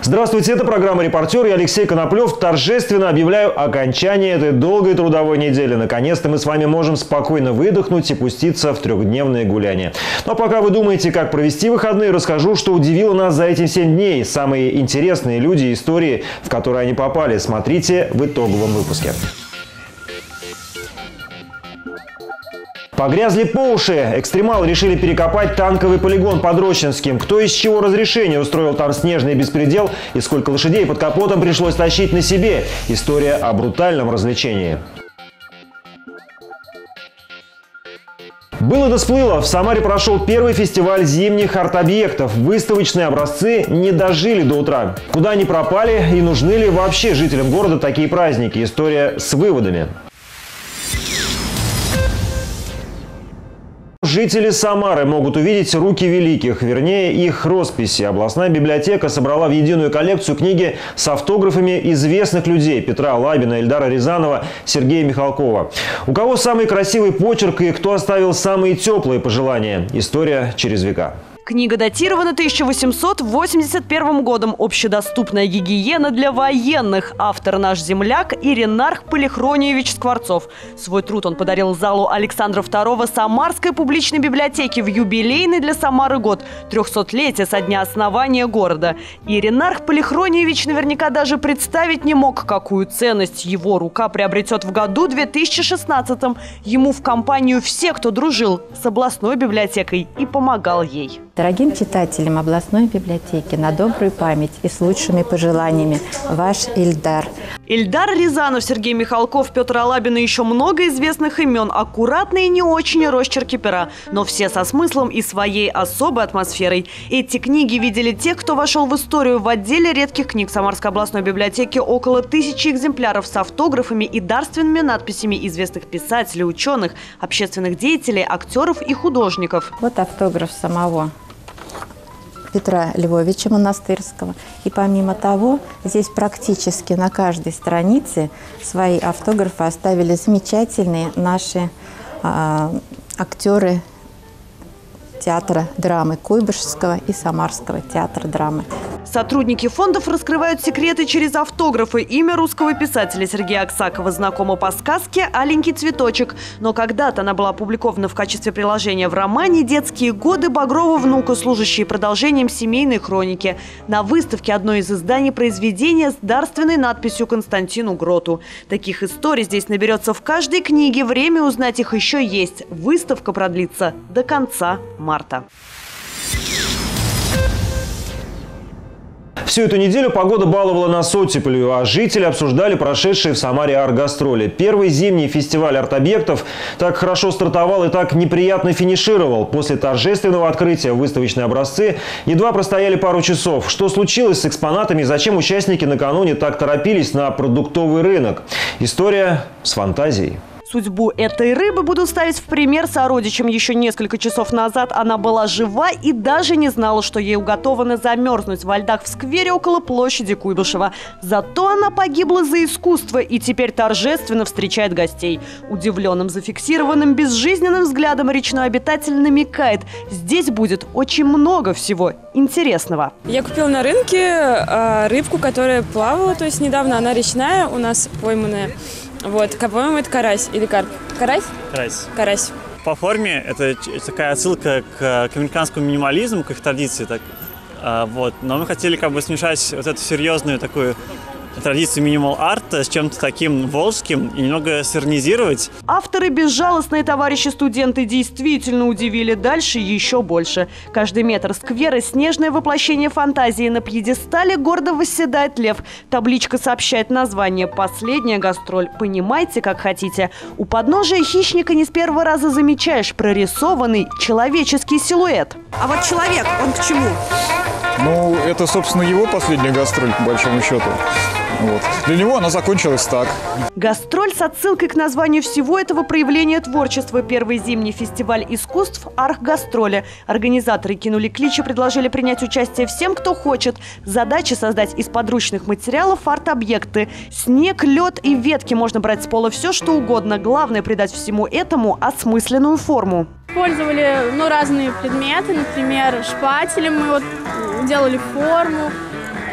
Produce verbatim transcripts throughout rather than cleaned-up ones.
Здравствуйте, это программа «Репортер». Я Алексей Коноплев. Торжественно объявляю окончание этой долгой трудовой недели. Наконец-то мы с вами можем спокойно выдохнуть и пуститься в трехдневное гуляние. Но пока вы думаете, как провести выходные, расскажу, что удивило нас за эти семь дней. Самые интересные люди и истории, в которые они попали. Смотрите в итоговом выпуске. Погрязли по уши. Экстремалы решили перекопать танковый полигон под Рощинским. Кто из чего разрешения устроил там снежный беспредел и сколько лошадей под капотом пришлось тащить на себе. История о брутальном развлечении. Было да сплыло. В Самаре прошел первый фестиваль зимних арт-объектов. Выставочные образцы не дожили до утра. Куда они пропали и нужны ли вообще жителям города такие праздники? История с выводами. Жители Самары могут увидеть руки великих, вернее их росписи. Областная библиотека собрала в единую коллекцию книги с автографами известных людей: Петра Лабина, Эльдара Рязанова, Сергея Михалкова. У кого самый красивый почерк и кто оставил самые теплые пожелания? История через века. Книга датирована тысяча восемьсот восемьдесят первым годом. Общедоступная гигиена для военных. Автор наш земляк Иринарх Полихрониевич Скворцов. Свой труд он подарил залу Александра второго Самарской публичной библиотеки в юбилейный для Самары год – трехсотлетие со дня основания города. Иринарх Полихрониевич наверняка даже представить не мог, какую ценность его рука приобретет в году две тысячи шестнадцатом. Ему в компанию все, кто дружил с областной библиотекой и помогал ей. Дорогим читателям областной библиотеки на добрую память и с лучшими пожеланиями ваш Ильдар. Эльдар Рязанов, Сергей Михалков, Петр Лабин и еще много известных имен. Аккуратные и не очень росчерки пера, но все со смыслом и своей особой атмосферой. Эти книги видели те, кто вошел в историю. В отделе редких книг Самарской областной библиотеки около тысячи экземпляров с автографами и дарственными надписями известных писателей, ученых, общественных деятелей, актеров и художников. Вот автограф самого Петра Львовича Монастырского. И помимо того, здесь практически на каждой странице свои автографы оставили замечательные наши э, актеры театра драмы Куйбышевского и Самарского театра драмы. Сотрудники фондов раскрывают секреты через автографы. Имя русского писателя Сергея Аксакова знакомо по сказке «Аленький цветочек». Но когда-то она была опубликована в качестве приложения в романе «Детские годы Багрова внука», служащие продолжением семейной хроники. На выставке одно из изданий произведения с дарственной надписью Константину Гроту. Таких историй здесь наберется в каждой книге. Время узнать их еще есть. Выставка продлится до конца марта. Всю эту неделю погода баловала нас оттепелью, а жители обсуждали прошедшие в Самаре арт-гастроли. Первый зимний фестиваль арт-объектов так хорошо стартовал и так неприятно финишировал. После торжественного открытия выставочные образцы едва простояли пару часов. Что случилось с экспонатами и зачем участники накануне так торопились на продуктовый рынок? История с фантазией. Судьбу этой рыбы буду ставить в пример сородичам. Еще несколько часов назад она была жива и даже не знала, что ей уготовано замерзнуть во льдах в сквере около площади Куйбышева. Зато она погибла за искусство и теперь торжественно встречает гостей. Удивленным, зафиксированным, безжизненным взглядом речной обитатель намекает: здесь будет очень много всего интересного. Я купила на рынке э, рыбку, которая плавала, то есть недавно она речная, у нас пойманная. Вот, по-моему, это карась или карп. Карась? Карась. Карась. По форме это такая отсылка к, к американскому минимализму, к их традиции. Так, а, вот. Но мы хотели как бы смешать вот эту серьезную такую традицию минимал-арта с чем-то таким волжским и немного сырнизировать. Авторы безжалостные товарищи-студенты действительно удивили. Дальше еще больше. Каждый метр сквера – снежное воплощение фантазии. На пьедестале гордо восседает лев. Табличка сообщает название «Последняя гастроль». Понимайте, как хотите. У подножия хищника не с первого раза замечаешь прорисованный человеческий силуэт. А вот человек, он к чему? Ну, это, собственно, его последняя гастроль, по большому счету. Вот. Для него она закончилась так. Гастроль с отсылкой к названию всего этого проявления творчества. Первый зимний фестиваль искусств «Арт-гастроли». Организаторы кинули клич и предложили принять участие всем, кто хочет. Задача создать из подручных материалов арт-объекты. Снег, лед и ветки. Можно брать с пола все, что угодно. Главное – придать всему этому осмысленную форму. Использовали ну, разные предметы, например, шпателем мы вот делали форму.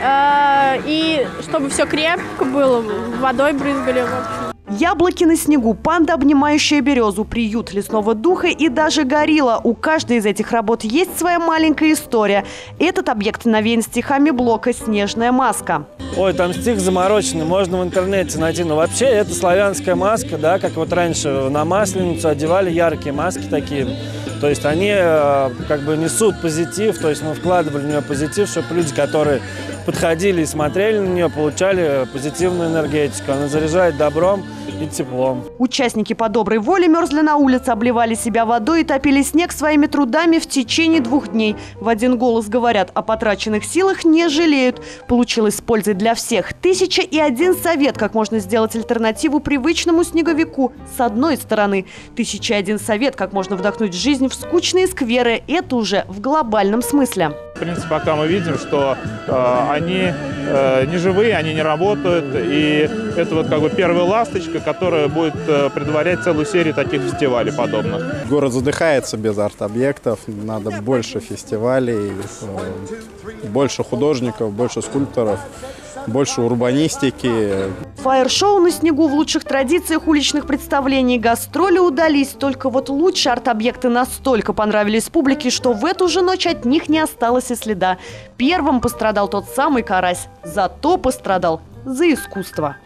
э, и чтобы все крепко было, водой брызгали. В общем. Яблоки на снегу, панда, обнимающая березу, приют лесного духа и даже горилла. У каждой из этих работ есть своя маленькая история. Этот объект навеян стихами Блока «Снежная маска». Ой, там стих замороченный, можно в интернете найти. Но вообще это славянская маска, да, как вот раньше на Масленицу одевали яркие маски такие. То есть они как бы несут позитив, то есть мы вкладывали в нее позитив, чтобы люди, которые подходили и смотрели на нее, получали позитивную энергетику. Она заряжает добром и теплом. Участники по доброй воле мерзли на улице, обливали себя водой и топили снег своими трудами в течение двух дней. В один голос говорят, о потраченных силах не жалеют. Получилось с пользой для всех. Тысяча и один совет, как можно сделать альтернативу привычному снеговику. С одной стороны, тысяча и один совет, как можно вдохнуть жизнь в скучные скверы. Это уже в глобальном смысле. В принципе, пока мы видим, что э, они э, не живые, они не работают. И это вот как бы первая ласточка, которая будет э, предварять целую серию таких фестивалей подобных. Город задыхается без арт-объектов. Надо больше фестивалей, э, больше художников, больше скульпторов, больше урбанистики. Фаер-шоу на снегу в лучших традициях уличных представлений. Гастроли удались. Только вот лучшие арт-объекты настолько понравились публике, что в эту же ночь от них не осталось и следа. Первым пострадал тот самый карась. Зато пострадал за искусство.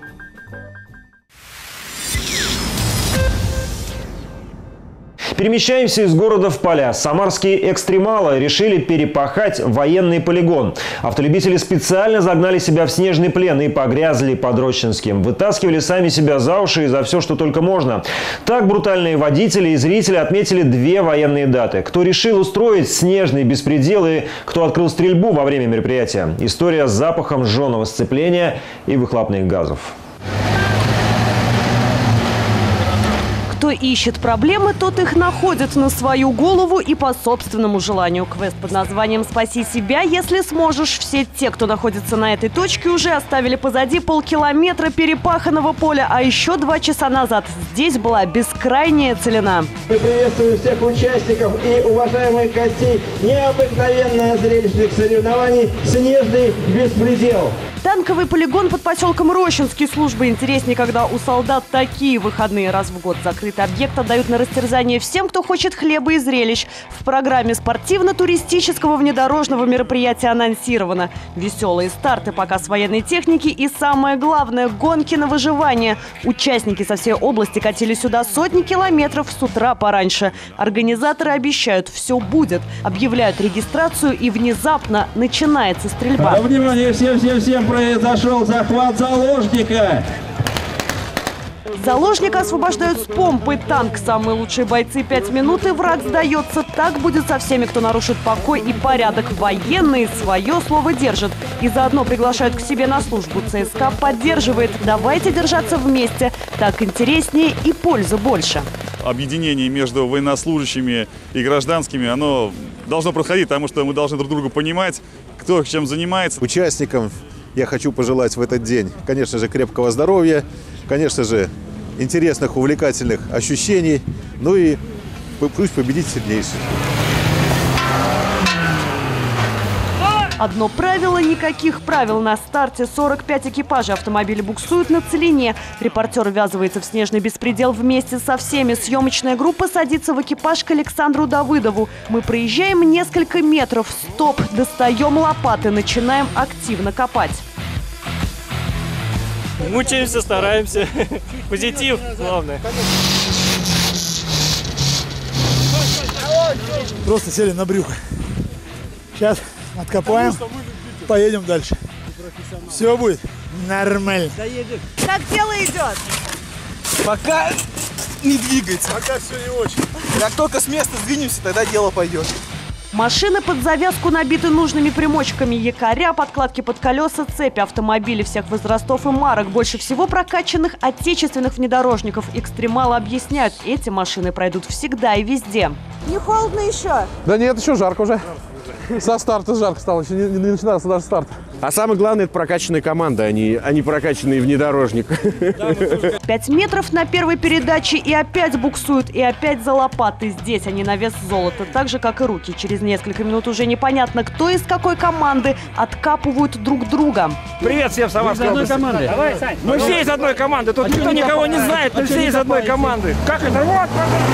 Перемещаемся из города в поля. Самарские экстремалы решили перепахать военный полигон. Автолюбители специально загнали себя в снежный плен и погрязли под Рощинским. Вытаскивали сами себя за уши и за все, что только можно. Так брутальные водители и зрители отметили две военные даты. Кто решил устроить снежный беспредел и кто открыл стрельбу во время мероприятия. История с запахом жженого сцепления и выхлопных газов. Кто ищет проблемы, тот их находит на свою голову и по собственному желанию. Квест под названием «Спаси себя, если сможешь». Все те, кто находится на этой точке, уже оставили позади полкилометра перепаханного поля, а еще два часа назад здесь была бескрайняя целина. Мы приветствуем всех участников и уважаемых гостей. Необыкновенное зрелище соревнований «Снежный беспредел». Танковый полигон под поселком Рощинский. Служба интереснее, когда у солдат такие выходные раз в год. Закрытый объект отдают на растерзание всем, кто хочет хлеба и зрелищ. В программе спортивно-туристического внедорожного мероприятия анонсировано веселые старты, показ военной техники и, самое главное, гонки на выживание. Участники со всей области катили сюда сотни километров с утра пораньше. Организаторы обещают, все будет. Объявляют регистрацию, и внезапно начинается стрельба. Внимание, всем-всем-всем! Произошел захват заложника. Заложника освобождают с помпы. Танк. Самые лучшие бойцы. Пять минут, и враг сдается. Так будет со всеми, кто нарушит покой и порядок. Военные свое слово держат. И заодно приглашают к себе на службу. ЦСКА поддерживает. Давайте держаться вместе. Так интереснее и пользы больше. Объединение между военнослужащими и гражданскими, оно должно происходить, потому что мы должны друг друга понимать, кто чем занимается. Участникам я хочу пожелать в этот день, конечно же, крепкого здоровья, конечно же, интересных, увлекательных ощущений, ну и пусть победит сильнейший. Одно правило – никаких правил. На старте сорок пять экипажей. Автомобили буксуют на целине. Репортер ввязывается в снежный беспредел вместе со всеми. Съемочная группа садится в экипаж к Александру Давыдову. Мы проезжаем несколько метров. Стоп. Достаем лопаты. Начинаем активно копать. Мучаемся, стараемся. Позитив, главное. Просто сели на брюхо. Сейчас откопаем, поедем дальше. Все будет нормально. Как дело идет? Пока не двигается. Пока все не очень. Как только с места сдвинемся, тогда дело пойдет. Машины под завязку набиты нужными примочками. Якоря, подкладки под колеса, цепи, автомобили всех возрастов и марок. Больше всего прокачанных отечественных внедорожников. Экстремалы объясняют, эти машины пройдут всегда и везде. Не холодно еще? Да нет, еще жарко уже. Со старта жарко стало, еще не, не начинался даже старт. А самое главное, это прокачанная команда, а не, а не прокачанный внедорожник. Пять метров на первой передаче и опять буксуют, и опять за лопаты. Здесь они на вес золота, так же, как и руки. Через несколько минут уже непонятно, кто из какой команды откапывают друг друга. Привет всем в Самарской области. Давай, Сань. Мы все из одной команды. Тут а никто никого не знает, мы все из одной команды. Как это? Вот!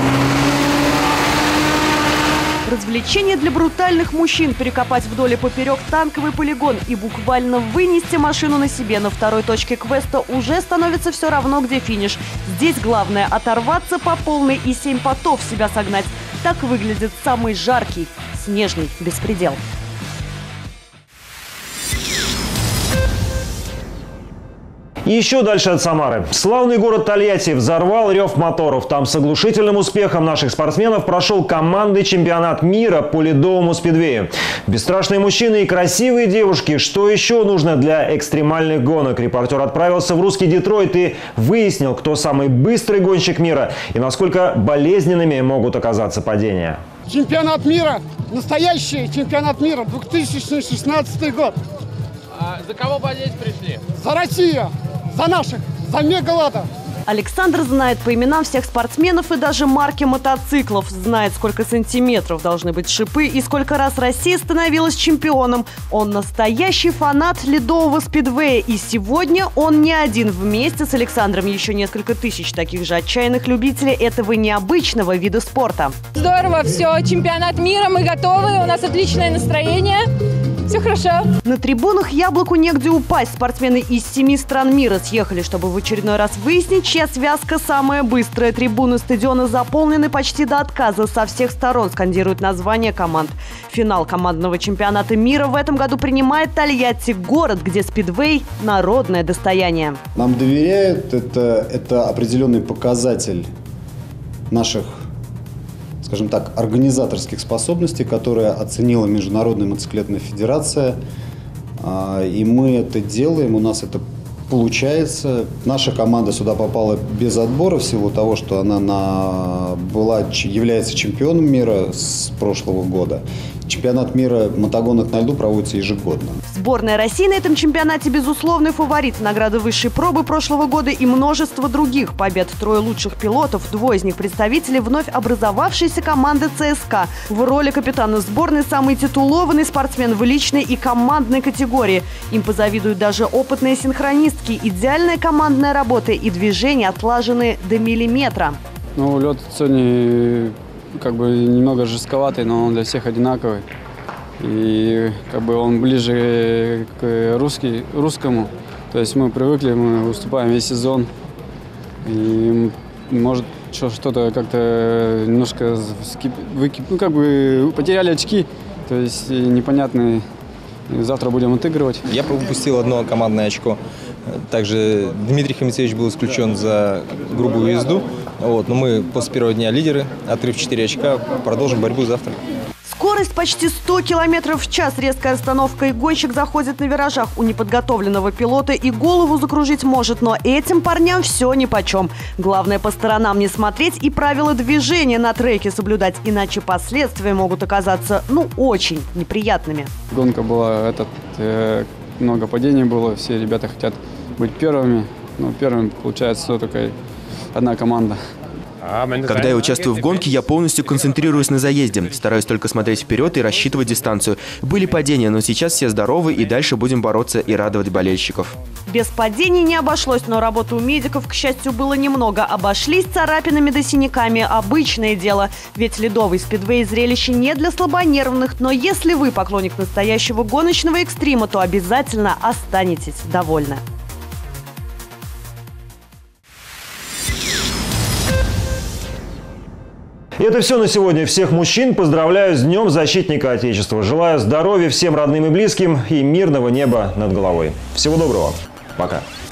Развлечение для брутальных мужчин – перекопать вдоль и поперек танковый полигон и буквально вынести машину на себе. На второй точке квеста уже становится все равно, где финиш. Здесь главное – оторваться по полной и семь потов в себя согнать. Так выглядит самый жаркий снежный беспредел. И еще дальше от Самары. Славный город Тольятти взорвал рев моторов. Там с оглушительным успехом наших спортсменов прошел командный чемпионат мира по ледовому спидвею. Бесстрашные мужчины и красивые девушки. Что еще нужно для экстремальных гонок? Репортер отправился в русский Детройт и выяснил, кто самый быстрый гонщик мира и насколько болезненными могут оказаться падения. Чемпионат мира, настоящий чемпионат мира, две тысячи шестнадцатый год. А за кого болеть пришли? За Россию! За наших, за Мегалада. Александр знает по именам всех спортсменов и даже марки мотоциклов. Знает, сколько сантиметров должны быть шипы и сколько раз Россия становилась чемпионом. Он настоящий фанат ледового спидвея. И сегодня он не один. Вместе с Александром еще несколько тысяч таких же отчаянных любителей этого необычного вида спорта. Здорово, все, чемпионат мира, мы готовы, у нас отличное настроение. Все хорошо. На трибунах яблоку негде упасть. Спортсмены из семи стран мира съехали, чтобы в очередной раз выяснить, чья связка самая быстрая. Трибуны стадиона заполнены почти до отказа. Со всех сторон скандируют названия команд. Финал командного чемпионата мира в этом году принимает Тольятти, город, где спидвей – народное достояние. Нам доверяют. Это, это определенный показатель наших, скажем так, организаторских способностей, которые оценила Международная мотоциклетная федерация. И мы это делаем, у нас это получается. Наша команда сюда попала без отбора в силу того, что она на, была, является чемпионом мира с прошлого года. Чемпионат мира мотогонок на льду проводится ежегодно. Сборная России на этом чемпионате безусловный фаворит. Награды высшей пробы прошлого года и множество других побед. Трое лучших пилотов, двое из них представители вновь образовавшейся команды ЦСКА. В роли капитана сборной самый титулованный спортсмен в личной и командной категории. Им позавидуют даже опытные синхронистки. Идеальная командная работа и движения отлажены до миллиметра. Ну, лед сегодня как бы немного жестковатый, но он для всех одинаковый. И как бы он ближе к русский, русскому. То есть мы привыкли, мы выступаем весь сезон. И может что-то как-то немножко выкип, ну, как бы потеряли очки. То есть непонятные. Завтра будем отыгрывать. Я пропустил одно командное очко. Также Дмитрий Хамицевич был исключен за грубую езду. Вот, но мы после первого дня лидеры, отрыв четыре очка, продолжим борьбу завтра. Скорость почти сто километров в час. Резкая остановка, и гонщик заходит на виражах. У неподготовленного пилота и голову закружить может, но этим парням все нипочем. Главное по сторонам не смотреть и правила движения на треке соблюдать, иначе последствия могут оказаться, ну, очень неприятными. Гонка была, этот, э, много падений было, все ребята хотят быть первыми. Но первым получается только одна команда. Когда я участвую в гонке, я полностью концентрируюсь на заезде. Стараюсь только смотреть вперед и рассчитывать дистанцию. Были падения, но сейчас все здоровы и дальше будем бороться и радовать болельщиков. Без падений не обошлось, но работы у медиков, к счастью, было немного. Обошлись царапинами да синяками. Обычное дело. Ведь ледовый спидвей – зрелище не для слабонервных. Но если вы поклонник настоящего гоночного экстрима, то обязательно останетесь довольны. Это все на сегодня. Всех мужчин поздравляю с Днем Защитника Отечества. Желаю здоровья всем родным и близким и мирного неба над головой. Всего доброго. Пока.